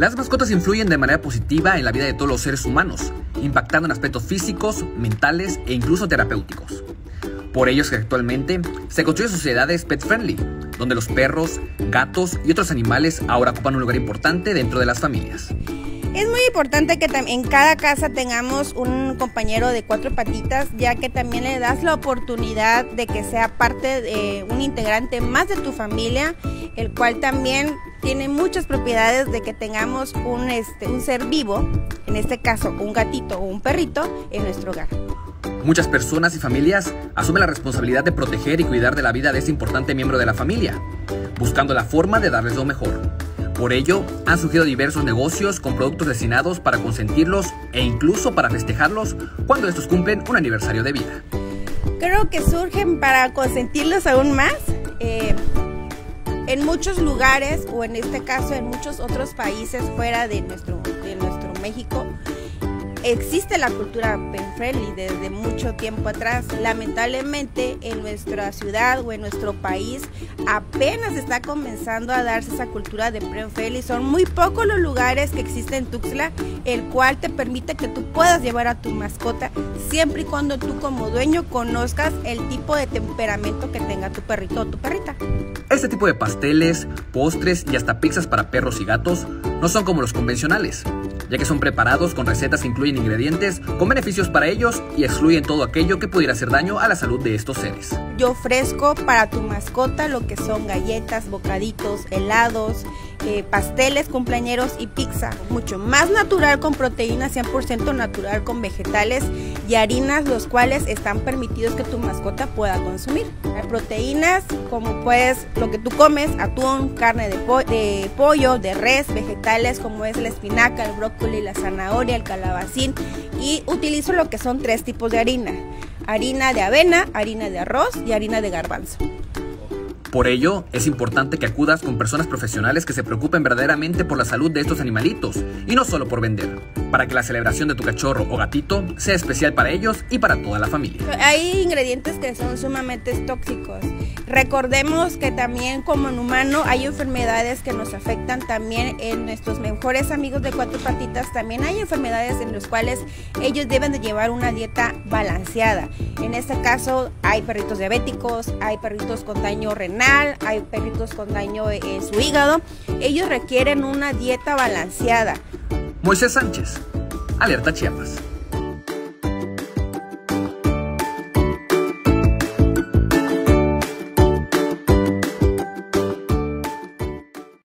Las mascotas influyen de manera positiva en la vida de todos los seres humanos, impactando en aspectos físicos, mentales e incluso terapéuticos. Por ello es que actualmente se construyen sociedades pet friendly, donde los perros, gatos y otros animales ahora ocupan un lugar importante dentro de las familias. Es muy importante que en cada casa tengamos un compañero de cuatro patitas, ya que también le das la oportunidad de que sea parte de un integrante más de tu familia, el cual también tiene muchas propiedades de que tengamos un ser vivo, en este caso un gatito o un perrito, en nuestro hogar. Muchas personas y familias asumen la responsabilidad de proteger y cuidar de la vida de este importante miembro de la familia, buscando la forma de darles lo mejor. Por ello, han surgido diversos negocios con productos destinados para consentirlos e incluso para festejarlos cuando estos cumplen un aniversario de vida. Creo que surgen para consentirlos aún más. En muchos lugares, o en este caso en muchos otros países fuera de nuestro México, existe la cultura pet friendly desde mucho tiempo atrás. Lamentablemente en nuestra ciudad o en nuestro país apenas está comenzando a darse esa cultura de pet friendly. Son muy pocos los lugares que existen en Tuxtla, el cual te permite que tú puedas llevar a tu mascota siempre y cuando tú como dueño conozcas el tipo de temperamento que tenga tu perrito o tu perrita. Este tipo de pasteles, postres y hasta pizzas para perros y gatos no son como los convencionales, ya que son preparados con recetas que incluyen ingredientes con beneficios para ellos y excluyen todo aquello que pudiera hacer daño a la salud de estos seres. Yo ofrezco para tu mascota lo que son galletas, bocaditos, helados, pasteles, cumpleañeros y pizza. Mucho más natural, con proteínas 100% natural, con vegetales y harinas, los cuales están permitidos que tu mascota pueda consumir. Hay proteínas como pues lo que tú comes: atún, carne de pollo, de res, vegetales como es la espinaca, el brócoli, la zanahoria, el calabacín, y utilizo lo que son 3 tipos de harina: harina de avena, harina de arroz y harina de garbanzo. Por ello, es importante que acudas con personas profesionales que se preocupen verdaderamente por la salud de estos animalitos y no solo por vender, para que la celebración de tu cachorro o gatito sea especial para ellos y para toda la familia. Hay ingredientes que son sumamente tóxicos. Recordemos que también como en humano hay enfermedades que nos afectan también. En nuestros mejores amigos de cuatro patitas también hay enfermedades en las cuales ellos deben de llevar una dieta balanceada. En este caso hay perritos diabéticos, hay perritos con daño renal, hay perritos con daño en su hígado. Ellos requieren una dieta balanceada. Moisés Sánchez, Alerta Chiapas.